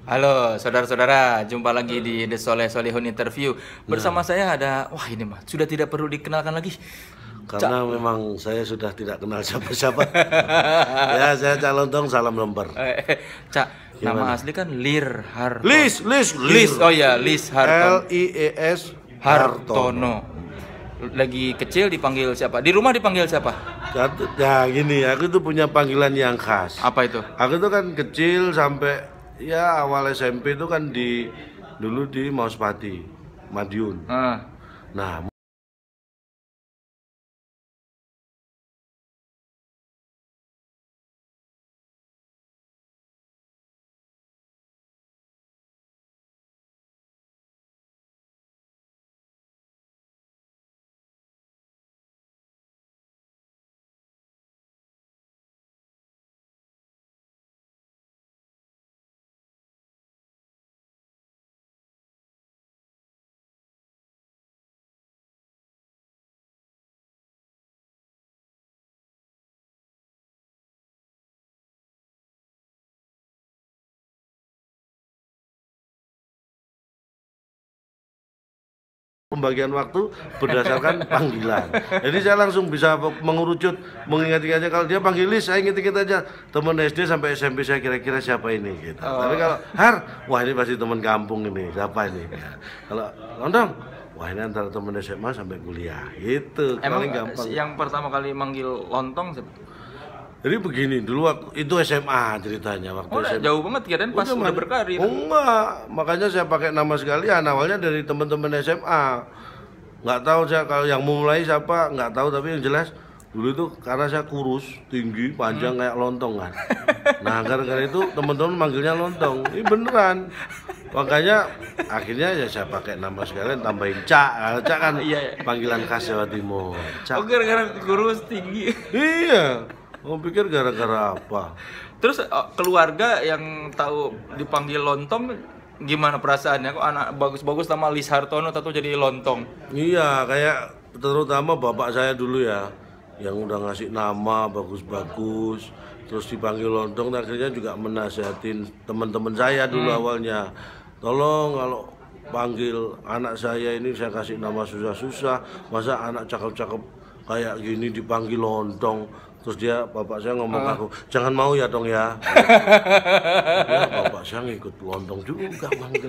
Halo saudara-saudara, jumpa lagi di The Soleh Solihun Interview. Bersama saya ada, wah ini mah sudah tidak perlu dikenalkan lagi. Karena memang saya sudah tidak kenal siapa-siapa. Ya, saya Cak Lontong, salam lemper. Cak, nama asli kan Lir Hartono. Lis. Oh ya, Lis Hartono. Lies Hartono. Lagi kecil dipanggil siapa? Di rumah dipanggil siapa? Ya gini, aku itu punya panggilan yang khas. Apa itu? Aku itu kan kecil sampai ya awal SMP itu kan dulu di Mauspati, Madiun. Nah, pembagian waktu berdasarkan panggilan. Jadi saya langsung bisa mengerucut, mengingat-ingatnya. Kalau dia panggil Lis, saya ingat-ingat aja teman SD sampai SMP saya kira-kira siapa ini gitu. Tapi kalau Har, wah ini pasti teman kampung ini, siapa ini? Ya. Kalau Lontong, wah ini antara teman SMA sampai kuliah. Itu paling gampang. Yang pertama kali manggil Lontong siapa? Jadi begini, dulu itu SMA ceritanya waktu SMA. Jauh banget kirain pas udah berkarir. Enggak, makanya saya pakai nama sekalian. Awalnya dari teman-teman SMA. Nggak tahu saya kalau yang mulai siapa, nggak tahu, tapi yang jelas dulu itu karena saya kurus, tinggi, panjang kayak lontong kan. Nah, gara-gara itu teman-teman manggilnya Lontong. Ini beneran. Makanya akhirnya ya saya pakai nama sekalian, tambahin Cak. Cak kan panggilan khas Jawa Timur. Cak. Oh, gara-gara kurus tinggi. Iya. Mau pikir gara-gara apa? Terus keluarga yang tahu dipanggil Lontong gimana perasaannya? Kok anak bagus-bagus sama Lis Hartono atau jadi Lontong? Iya, kayak terutama bapak saya dulu ya, yang udah ngasih nama bagus-bagus, terus dipanggil Lontong, akhirnya juga menasihatin teman-teman saya dulu awalnya. Tolong kalau panggil anak saya ini saya kasih nama susah-susah, masa anak cakep-cakep kayak gini dipanggil Lontong. Terus bapak saya ngomong aku, jangan mau ya dong ya. Ya bapak saya ngikut Lontong juga manggil.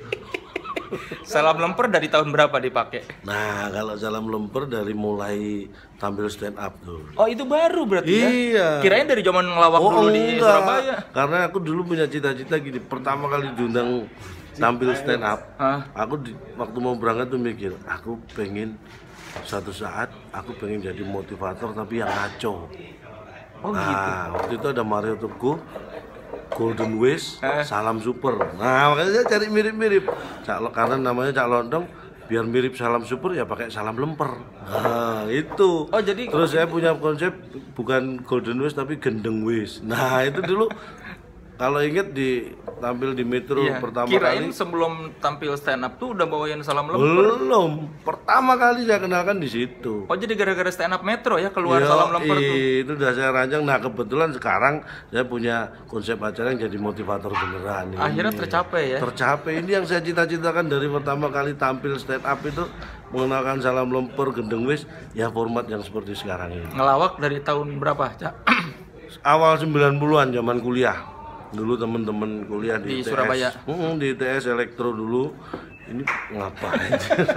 Salam lemper dari tahun berapa dipakai? Nah, kalau salam lemper dari mulai tampil stand up tuh. Oh, itu baru berarti ya? Iya. Kirain dari zaman ngelawak dulu di Surabaya. Karena aku dulu punya cita-cita gini, pertama kali diundang tampil stand up, waktu mau berangkat tuh mikir, aku pengen suatu saat aku pengen jadi motivator tapi yang ngaco. Oh, nah, gitu. Waktu itu ada Mario Teguh, Golden Wish, Salam Super. Nah, makanya saya cari mirip-mirip. Karena namanya Cak Lontong, biar mirip Salam Super ya pakai Salam Lemper. Nah, itu. Oh, jadi terus saya punya konsep bukan Golden Wish tapi Gendeng Wish. Nah, itu dulu kalau inget tampil di Metro pertama kirain kali. sebelum tampil stand up tuh udah bawain Salam Lemper. Belum. Pertama kali saya kenalkan di situ. Oh, jadi gara-gara stand up Metro ya keluar Salam Lemper tuh. Itu udah saya rancang. Nah, kebetulan sekarang saya punya konsep acara yang jadi motivator beneran. Akhirnya tercapai ya. Tercapai. Ini yang saya cita-citakan dari pertama kali tampil stand up itu, mengenalkan Salam Lemper, Gendeng Wish, ya format yang seperti sekarang ini. Ngelawak dari tahun berapa, Cak? Awal 90-an zaman kuliah. Dulu teman-teman kuliah di ITS, Surabaya. Di ITS Elektro dulu. Ini ngapain?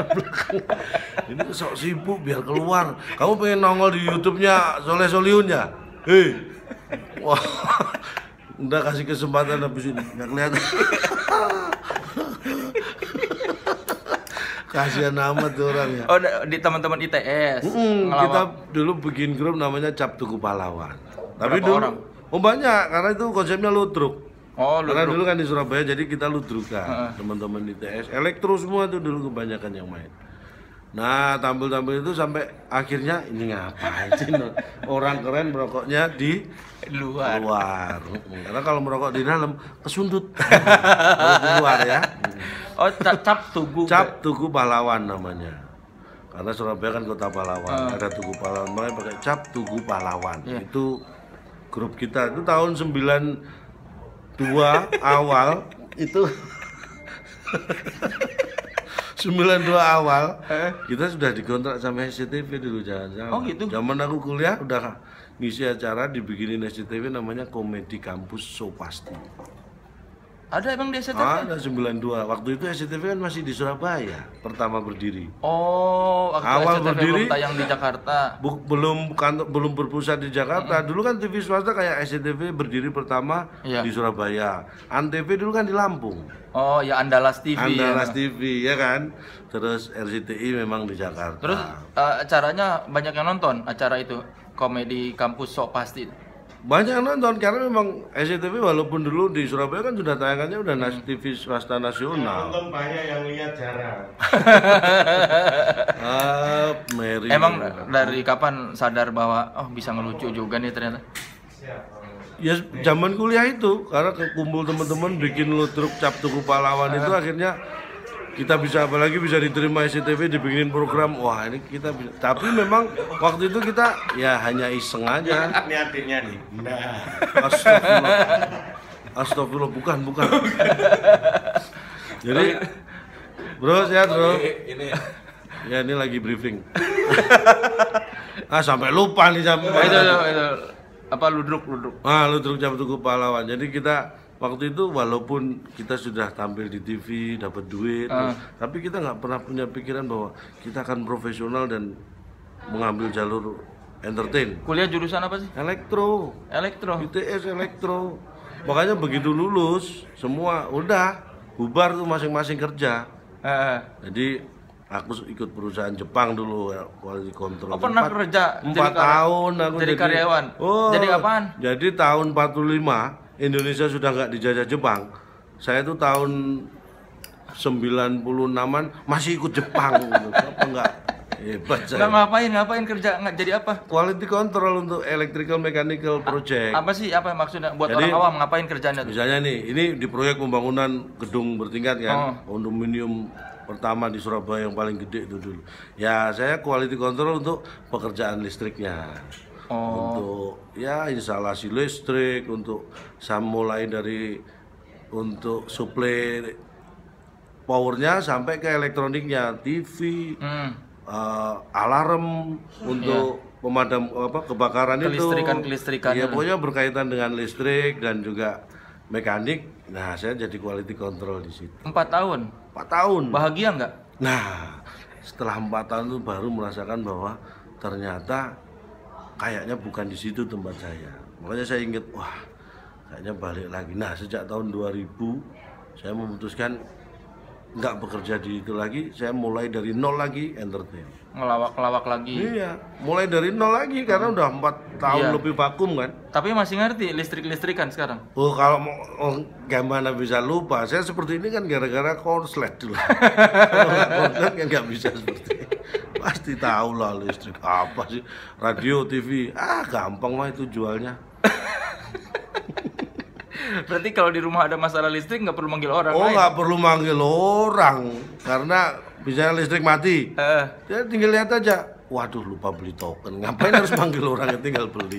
Ini sok sibuk biar keluar. Kamu pengen nongol di YouTube-nya Soleh Solihun ya? Hei. Wah. Udah kasih kesempatan habis ini nggak kelihatan. Kasihan amat tuh orang ya. Oh, di teman-teman ITS. Kita dulu bikin grup namanya Cap Tugu Pahlawan. Tapi berapa dulu orang? Oh banyak, karena itu konsepnya ludruk. Oh, karena dulu kan di Surabaya, jadi kita ludrukan. Teman-teman di ITS, Elektro semua tuh dulu kebanyakan yang main. Nah, tampil-tampil itu sampai akhirnya ini ngapain sih? Orang keren merokoknya di luar. Karena kalau merokok di dalam kesundut. Di luar ya. Oh, Cap Tugu. Cap Tugu Pahlawan namanya. Karena Surabaya kan kota pahlawan, ada Tugu Pahlawan, makanya pakai Cap Tugu Pahlawan. Itu grup kita itu tahun 92 awal Itu 92 awal kita sudah dikontrak sama SCTV dulu, jangan salah. Oh, gitu? Zaman aku kuliah udah ngisi acara dibikinin SCTV namanya Komedi Kampus So Pasti. Ada emang di SCTV? Ada 92. Waktu itu SCTV kan masih di Surabaya pertama berdiri. Oh, waktu Awal SCTV berdiri, belum tayang di Jakarta. belum berpusat di Jakarta. Dulu kan TV swasta kayak SCTV berdiri pertama Iya. di Surabaya. Antv dulu kan di Lampung. Oh, ya Andalas TV. Andalas ya. TV ya kan. Terus RCTI memang di Jakarta. Terus acaranya banyak yang nonton acara itu, Komedi Kampus Sok Pasti. Banyak yang nonton karena memang SCTV walaupun dulu di Surabaya kan sudah tayangannya udah TV swasta nasional. Nonton banyak yang lihat jarang. Mary. Emang dari kapan sadar bahwa oh bisa ngelucu juga nih ternyata? Ya zaman kuliah itu karena kumpul teman-teman bikin ludruk cap tuku pahlawan itu akhirnya kita bisa apalagi bisa diterima SCTV dibikinin program, wah ini kita bisa. Tapi memang waktu itu kita ya hanya iseng aja. Ini adiknya nih. Nah. Astagfirullah. Astagfirullah, bukan. Jadi bro sehat bro. Ini Ya ini lagi briefing. Sampai lupa nih Itu apa ludruk. ludruk cap tuku pahlawan. Jadi kita waktu itu walaupun kita sudah tampil di TV, dapat duit, tapi kita nggak pernah punya pikiran bahwa kita akan profesional dan mengambil jalur entertain. Kuliah jurusan apa sih? Elektro, ITS elektro. Makanya begitu lulus, semua udah bubar tuh masing-masing kerja. Jadi aku ikut perusahaan Jepang dulu, quality control. Oh, pernah kerja 4 tahun aku jadi karyawan. Oh, jadi apaan? Jadi tahun 45 Indonesia sudah nggak dijajah Jepang. Saya tuh tahun 96-an masih ikut Jepang gitu. Apa enggak? Hebat saya. Nggak ngapain kerja, nggak jadi apa? Quality control untuk electrical mechanical project. Apa sih apa maksudnya buat Jadi, orang awam ngapain kerjanya tuh? Misalnya nih, ini di proyek pembangunan gedung bertingkat kan, kondominium pertama di Surabaya yang paling gede itu dulu. Ya, saya quality control untuk pekerjaan listriknya. Untuk ya instalasi listrik, untuk mulai dari untuk suplai powernya sampai ke elektroniknya, TV, alarm untuk pemadam kebakaran Kelistrikan. Ya pokoknya berkaitan dengan listrik dan juga mekanik. Nah, saya jadi quality control di situ. 4 tahun. 4 tahun. Bahagia nggak? Nah, setelah 4 tahun itu baru merasakan bahwa ternyata kayaknya bukan di situ tempat saya. Makanya saya ingat, wah, kayaknya balik lagi. Nah, sejak tahun 2000 saya memutuskan nggak bekerja di itu lagi. Saya mulai dari nol lagi entertain. Ngelawak lagi. Iya, mulai dari nol lagi karena udah 4 tahun lebih vakum kan. Tapi masih ngerti listrik-listrikan sekarang? Oh, kalau mau gimana bisa lupa? Saya seperti ini kan gara-gara korslet dulu. Kalau nggak korslet kan nggak bisa seperti ini. Pasti tahu lah listrik apa sih, radio, TV, gampang mah itu jualnya. Berarti kalau di rumah ada masalah listrik nggak perlu manggil orang. Oh, nggak perlu manggil orang karena misalnya listrik mati, ya tinggal lihat aja. Waduh, lupa beli token, ngapain harus manggil orang, tinggal beli.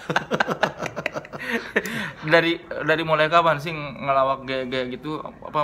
dari mulai kapan sih ngelawak gaya gitu,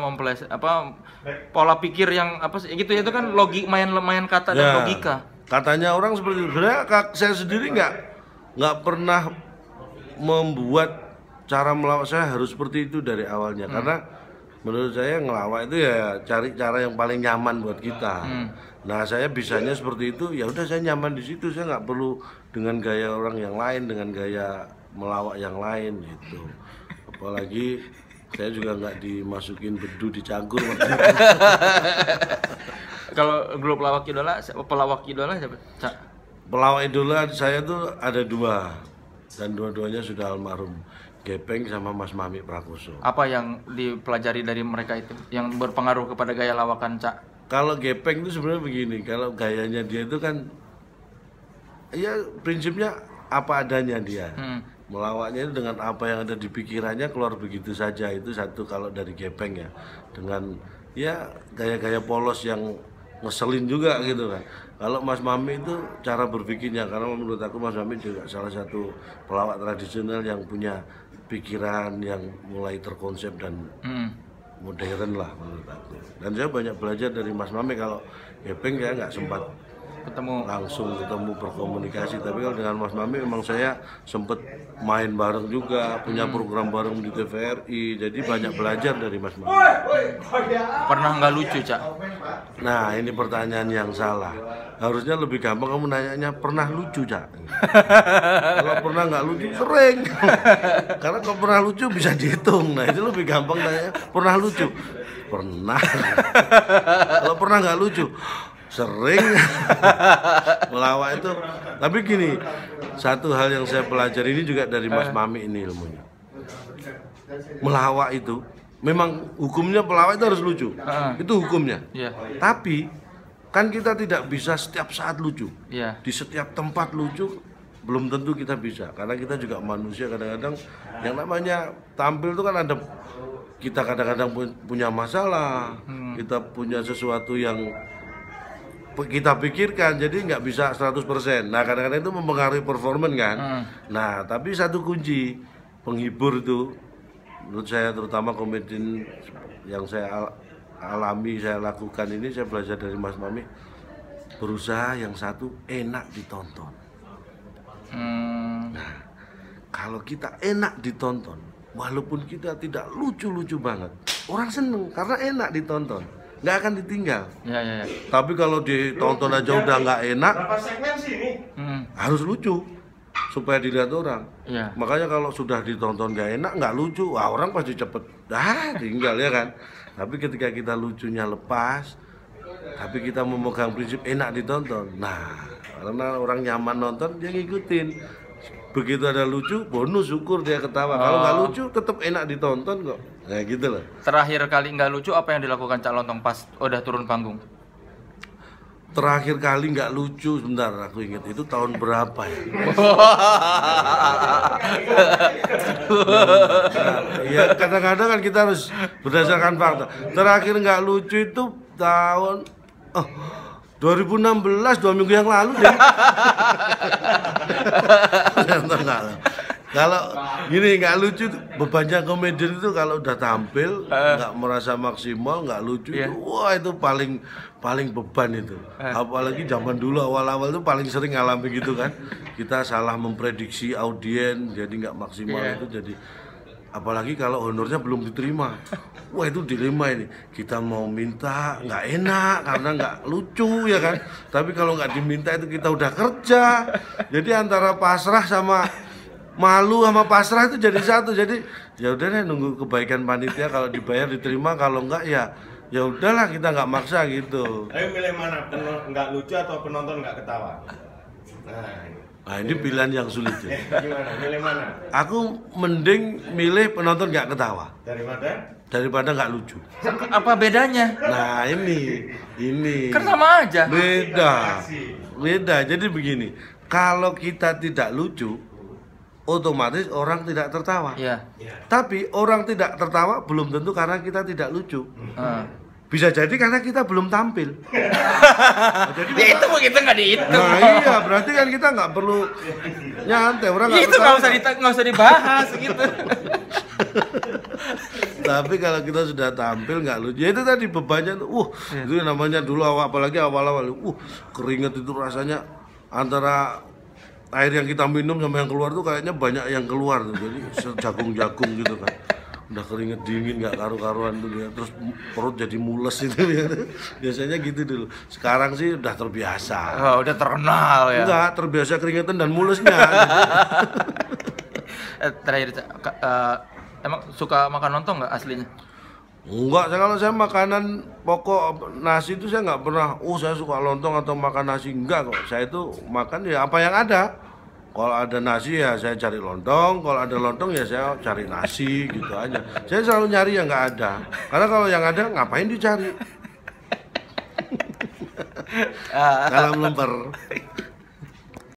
pola pikir yang apa sih gitu, itu kan main kata dan logika. Katanya orang seperti itu. Sebenarnya saya sendiri nggak pernah membuat cara melawak saya harus seperti itu dari awalnya, karena menurut saya ngelawak itu ya cari cara yang paling nyaman buat kita. Nah, saya bisanya seperti itu, ya udah saya nyaman di situ, saya nggak perlu dengan gaya orang yang lain, dengan gaya melawak yang lain gitu. Apalagi saya juga nggak dimasukin bedu dicangkur. Kalau grup pelawak idola siapa? Pelawak idola saya tuh ada 2 dan dua-duanya sudah almarhum, Gepeng sama Mas Mami Prakoso. Apa yang dipelajari dari mereka itu yang berpengaruh kepada gaya lawakan Cak? Kalau Gepeng itu sebenarnya begini, kalau gayanya dia itu kan ya prinsipnya apa adanya dia. Melawaknya itu dengan apa yang ada di pikirannya keluar begitu saja. Itu satu kalau dari Gepeng ya. Dengan ya gaya-gaya polos yang ngeselin juga gitu kan. Kalau Mas Mami itu cara berpikirnya, karena menurut aku Mas Mami juga salah satu pelawak tradisional yang punya pikiran yang mulai terkonsep dan modern lah menurut aku. Dan saya banyak belajar dari Mas Mame. Kalau Gepeng saya nggak sempat Ketemu. langsung ketemu berkomunikasi, tapi kalau dengan Mas Mami memang saya sempet main bareng juga, punya program bareng di TVRI, jadi banyak belajar dari Mas Mami. Pernah nggak lucu, Cak? Nah, ini pertanyaan yang salah. Harusnya lebih gampang kamu nanyanya pernah lucu, Cak. Kalau pernah nggak lucu sering. Karena kalau pernah lucu bisa dihitung. Nah, itu lebih gampang nanya pernah lucu. Pernah. Kalau pernah nggak lucu sering. Melawak itu. Tapi gini, satu hal yang saya pelajari ini juga dari Mas Mami ini ilmunya. Melawak itu memang hukumnya pelawak itu harus lucu. Itu hukumnya. Iya. Tapi kan kita tidak bisa setiap saat lucu. Iya. Di setiap tempat lucu belum tentu kita bisa, karena kita juga manusia. Kadang-kadang yang namanya tampil itu kan ada, kita kadang-kadang punya masalah, kita punya sesuatu yang kita pikirkan, jadi nggak bisa 100%. Nah, kadang-kadang itu mempengaruhi performan kan. Nah, tapi satu kunci penghibur itu menurut saya, terutama komedian yang saya alami, saya lakukan ini, saya belajar dari Mas Mami, berusaha yang satu enak ditonton. Nah, kalau kita enak ditonton, walaupun kita tidak lucu-lucu banget, orang seneng karena enak ditonton, nggak akan ditinggal. Ya. Tapi kalau ditonton aja udah nggak enak, Berapa segmen sih ini? harus lucu supaya dilihat orang. Iya. Makanya kalau sudah ditonton nggak enak, nggak lucu, wah orang pasti cepet tinggal ya kan. Tapi ketika kita lucunya lepas, tapi kita memegang prinsip enak ditonton, nah karena orang nyaman nonton, dia ngikutin. Begitu ada lucu, bonus, syukur dia ketawa. Kalau nggak lucu, tetap enak ditonton kok. Nah gitu loh. Terakhir kali nggak lucu apa yang dilakukan Cak Lontong pas udah turun panggung? Terakhir kali nggak lucu, sebentar aku ingat itu tahun berapa ya? Ya kadang-kadang kan kita harus berdasarkan fakta. Terakhir nggak lucu itu tahun 2016, 2 minggu yang lalu deh. Kalau gini nggak lucu, bebannya komedian itu kalau udah tampil nggak merasa maksimal, nggak lucu itu, wah itu paling beban itu. Apalagi zaman dulu awal-awal itu paling sering ngalami gitu kan. Kita salah memprediksi audiens, jadi nggak maksimal itu jadi. Apalagi kalau honornya belum diterima, wah itu dilema ini. Kita mau minta nggak enak karena nggak lucu ya kan. Tapi kalau nggak diminta itu kita udah kerja. Jadi antara pasrah sama malu sama pasrah itu jadi satu. Jadi ya udah deh, nunggu kebaikan panitia, kalau dibayar diterima, kalau enggak ya udahlah, kita nggak maksa gitu. Ayo milih mana? Nggak lucu atau penonton nggak ketawa? Nah ini pilihan yang sulit ya. Gimana? Milih mana? Aku mending milih penonton nggak ketawa daripada nggak lucu. Apa bedanya? Nah ini Kan sama aja. beda. Jadi begini, kalau kita tidak lucu, otomatis orang tidak tertawa. Iya. Tapi orang tidak tertawa belum tentu karena kita tidak lucu. Bisa jadi karena kita belum tampil. Ya itu begitu nggak dihitung. Nah iya, berarti kan kita nggak perlu nyantai, orang nggak Itu nggak usah dibahas gitu. Tapi kalau kita sudah tampil nggak lucu, ya itu tadi bebannya tuh, itu namanya dulu apalagi awal-awal, keringet itu rasanya antara air yang kita minum sama yang keluar tuh kayaknya banyak yang keluar tuh, jadi jagung-jagung gitu kan. Udah keringet dingin nggak karu-karuan tuh ya. Terus perut jadi mules itu ya. Biasanya gitu dulu. Sekarang sih udah terbiasa. Oh, udah terkenal ya. Enggak, terbiasa keringetan dan mulesnya. Terakhir, emang suka makan lontong nggak aslinya? Enggak, kalau saya makanan pokok nasi itu saya nggak pernah. Saya suka lontong atau makan nasi, enggak kok. Saya itu makan ya apa yang ada. Kalau ada nasi ya saya cari lontong, kalau ada lontong ya saya cari nasi gitu aja. Saya selalu nyari yang nggak ada, karena kalau yang ada ngapain dicari? Salam lemper.